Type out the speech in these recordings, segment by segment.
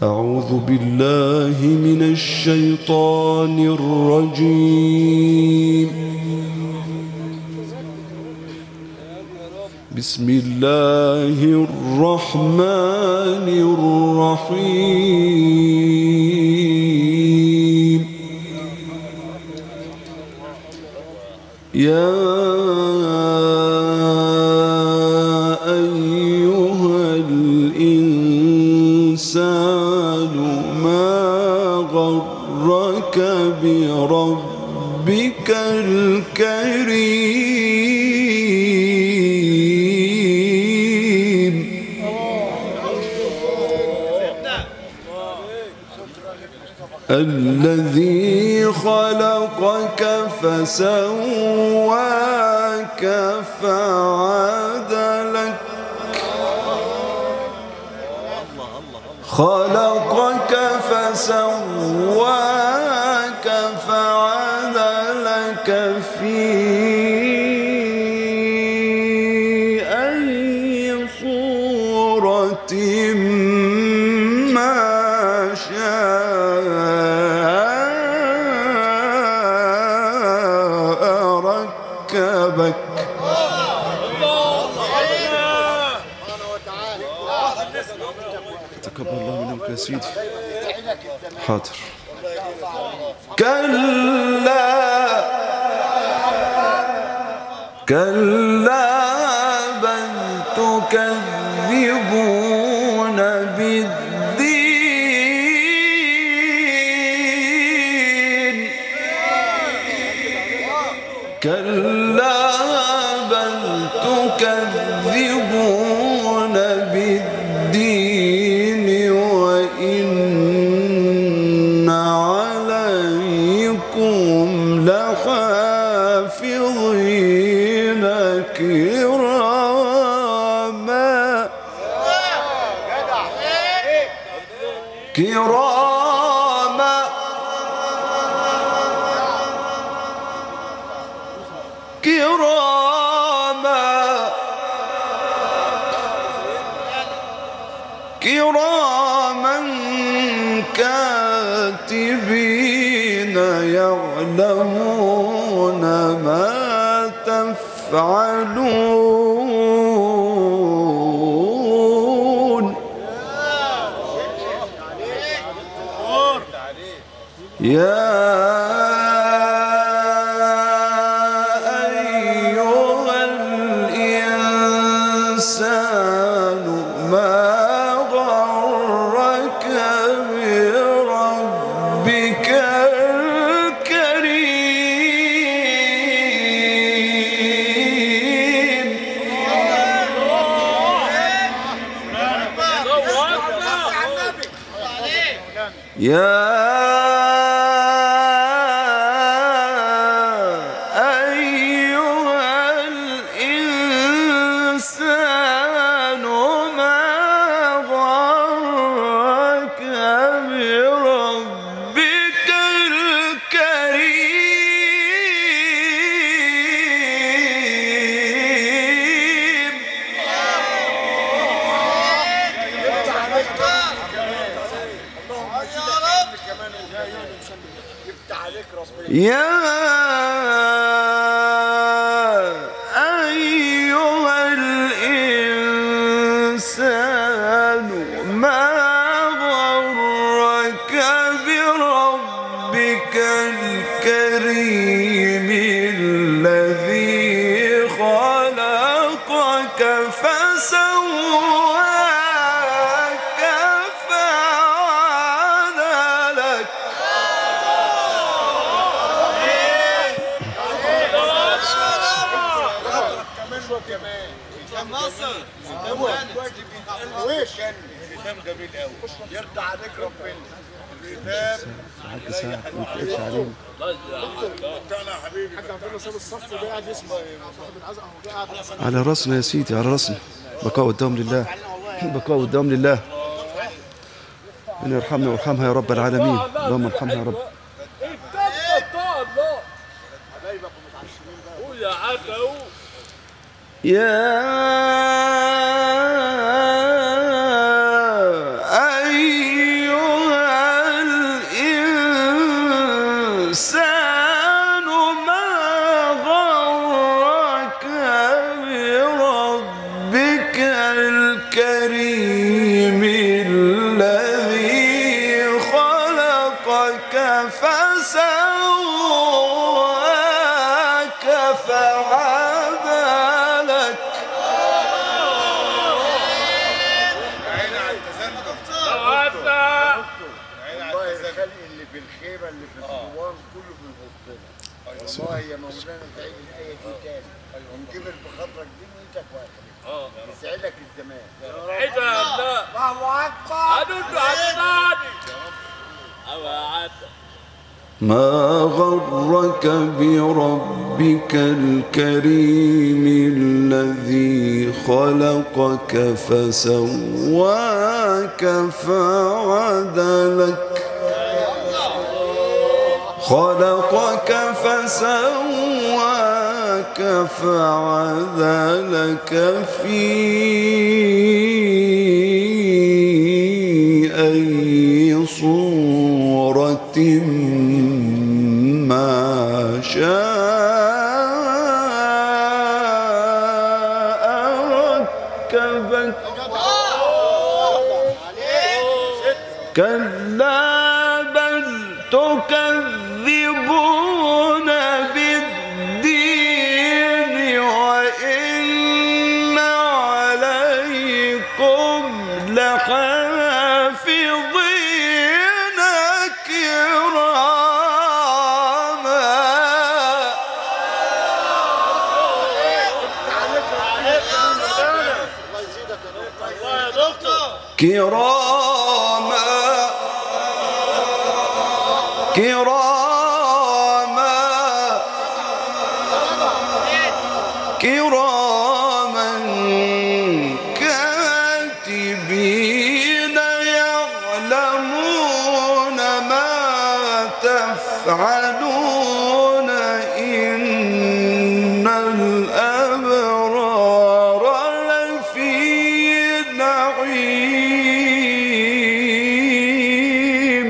أعوذ بالله من الشيطان الرجيم. بسم الله الرحمن الرحيم. يا أيها الإنسان ما غرك بربك الكريم الذي خلقك فسواك فعدلك خلقك فسواك فعدلك في أي صورة ما شاء ركبك. تقبل الله منك يا سيدي. حاضر. كلا بل تكذبون بالدين كلا بل تكذبون بالدين وإن عليكم لحافظين كراما كراما كاتبين يعلمون ما تفعلون. يا أيها الإنسان ما غرك بربك الكريم يا يا أيها الإنسان ما غرك بربك الكريم الذي خلقك فسواك فعدلك الختام جميل قوي. يرضى عليك ربنا. الختام ساعة ما تقفش علينا. انا يا حبيبي حاج عبد الله ساب الصف وجاي قاعد يسمع صاحب العزاء اهو قاعد على راسنا يا سيدي، على راسنا. بقاء والدوام لله، بقاء والدوام لله. ربنا يرحمنا ويرحمها يا رب العالمين. اللهم ارحمها يا رب. يا أيها فسواك فعدلك والله الخلق اللي في الخيمه اللي في الاسوان كله بيبص لنا. والله يا مولانا تعيد الايه دي تاني ونجبر بخاطرك دي وانت واقف. يسعدك الزمان. عيدها يا الله. الله اكبر. هنقول له عطاني. ما غرك بربك الكريم الذي خلقك فسواك فعدلك خلقك فسواك فعدلك في أي صورة ما شاء ركبك كلا بل تكذبون بالدين وإن عليكم لحافظين كراما كراما كاتبين يعلمون ما تفعلون إن الأبرار لفي نعيم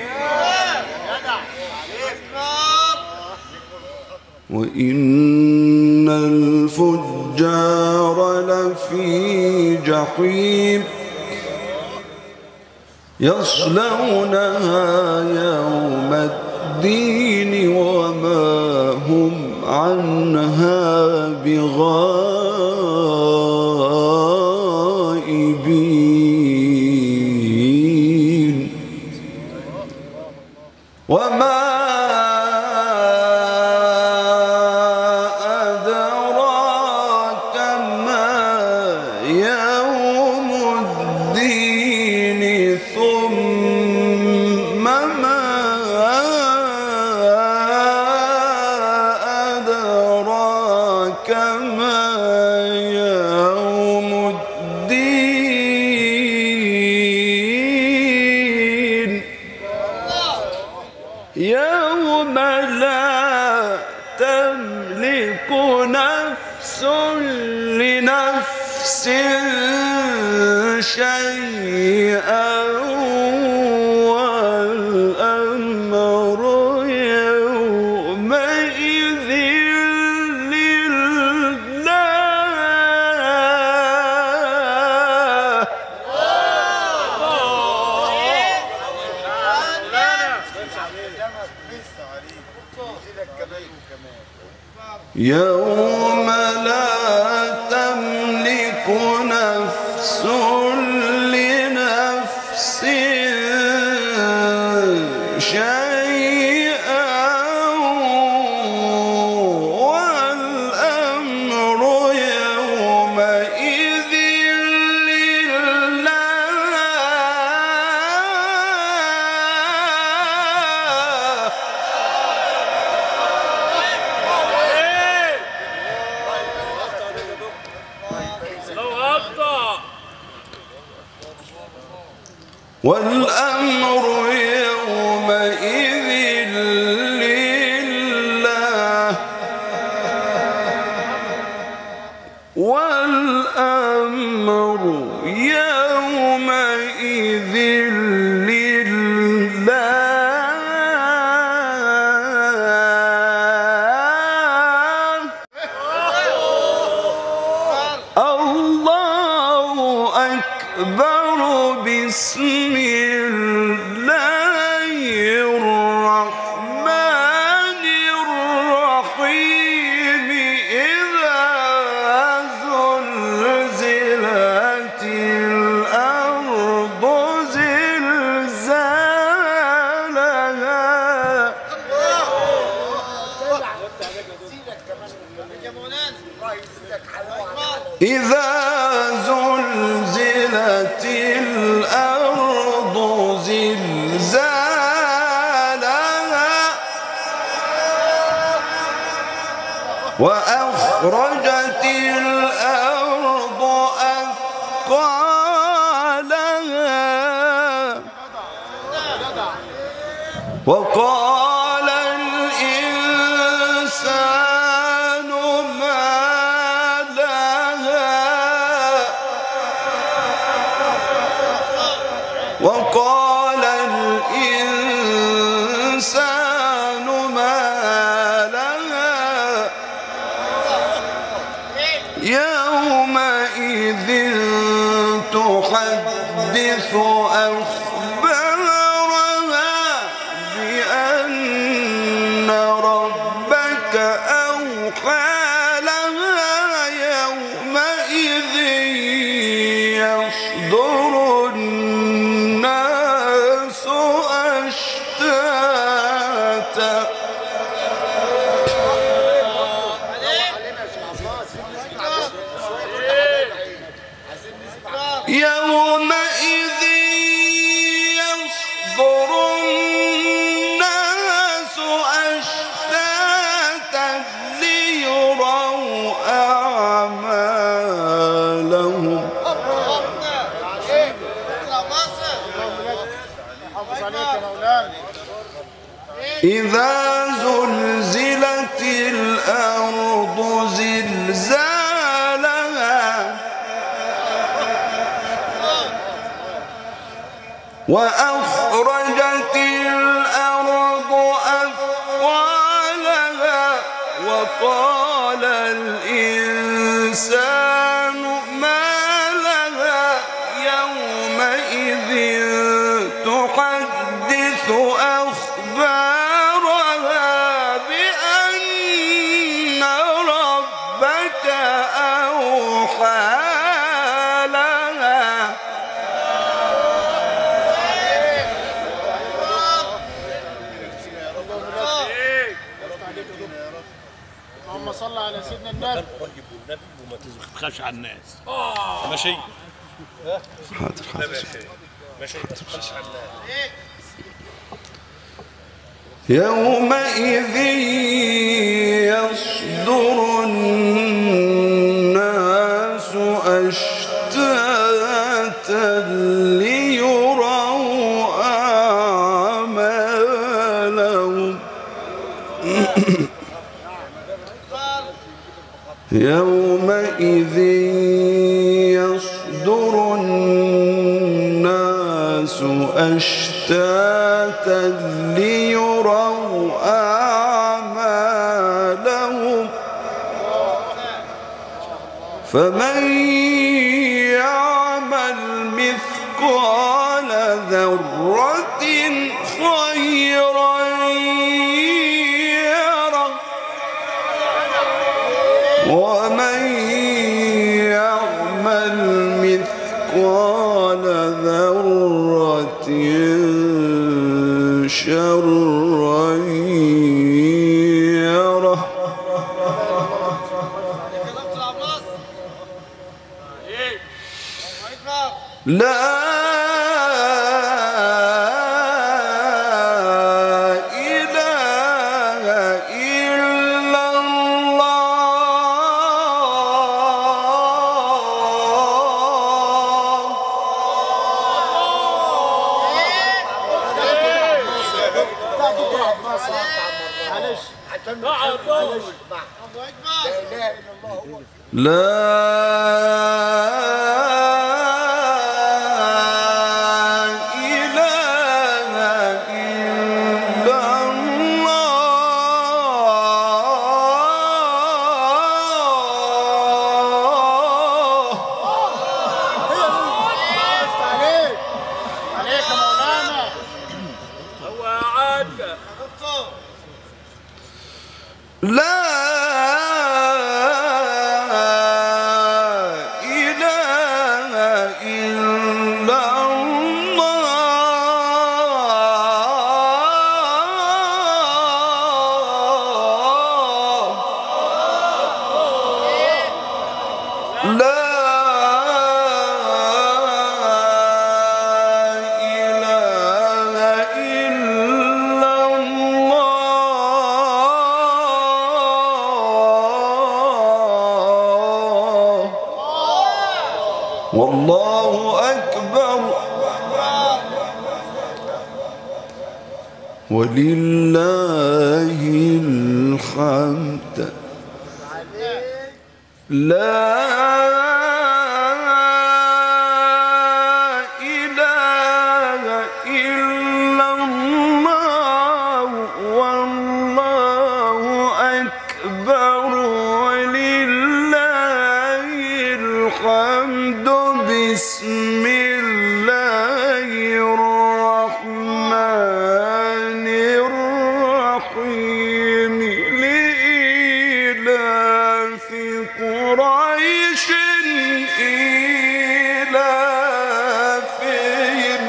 وإن الفجار لفي جحيم يصلونها يوم الدين وما هم عنها بغائبين وما يوم لا تملك نفس لنفس شيئا والأمر يومئذ لله يوم لا تملك نفس لنفس شيئا والأمر يومئذ لله والأمر يومئذ لله والأمر يومئذ لله الله أكبر بسم الله الرحمن إذا زلزلت الأرض زلزالها وأخرجت الأرض أثقالها وقال الإنسان ما لها وقال الإنسان ما لها يومئذ تحدث أخبارها بأن ربك أوحى لها يومئذ يصدر الناس أشتاتا يومئذ يصدر الناس أشتاتا ليروا أعمالهم إذا زلزلت الأرض زلزالها وأخرجت الأرض أثقالها وقال الإنسان ما لها يومئذ تحدث أخبارها بأن ربك أوحى لها اللهم صل على سيدنا النبي. قريب والنبي وما تخافش على الناس. ماشي. حاضر حاضر ماشي ما تخافش على الناس. يومئذ يصدر الناس أشتاتا ليروا أعمالهم يومئذ يصدر الناس أشتاتا ليروا أعمالهم فمن يعمل مثقال ذرة خيرا يره ومن يعمل مثقال ذرة شرا يره لا لا ولله الحمد لا إله إلا الله والله أكبر ولله الحمد بسم الله الرحمن الرحيم لإيلاف قريش إيلافهم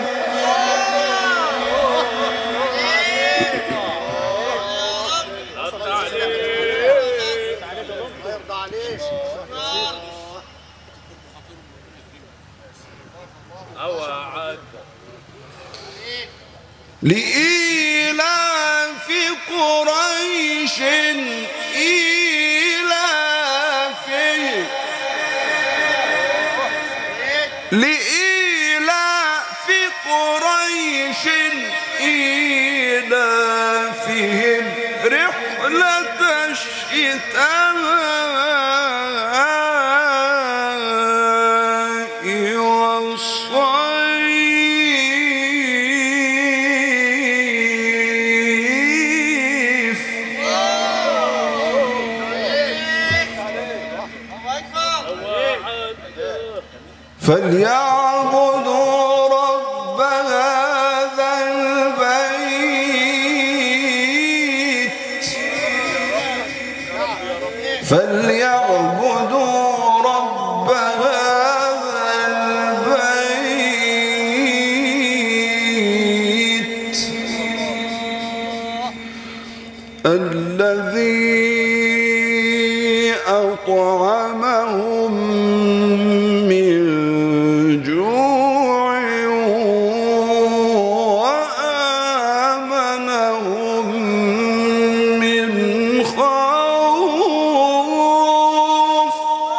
لإيلاف قريش إيلافهم لإيلاف قريش إيلافهم رحلة الشتاء والصيف فليعبدوا رب هذا البيت فليعبدوا رب هذا البيت الذي أطعمهم من جوع وآمنهم من خوف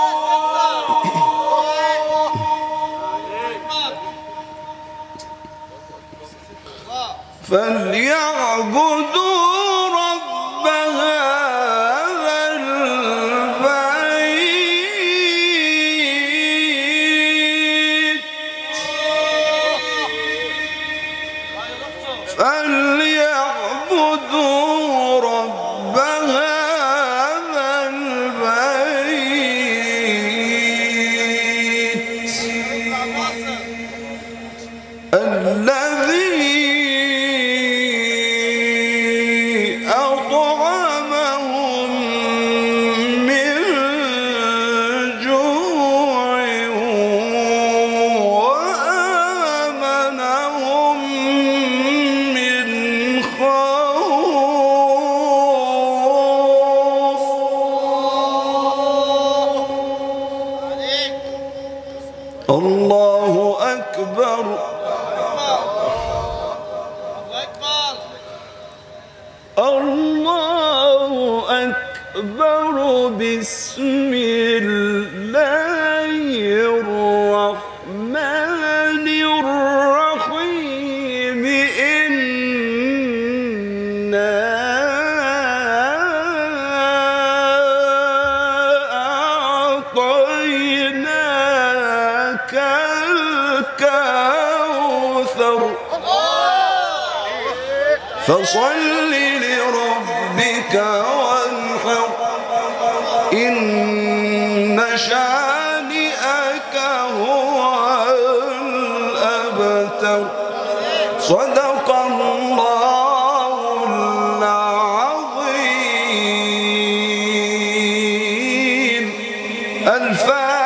فليعبدوا رب هذا البيت فليعبدوا رب هذا البيت الذي أطعمهم من جوع وآمنهم من خوف الله أكبر الله أكبر بسم الله الرحمن الرحيم إنا أعطيناك الكوثر فصل لربك وانحر إن شانئك هو الأبتر صدق الله العظيم الفاتحة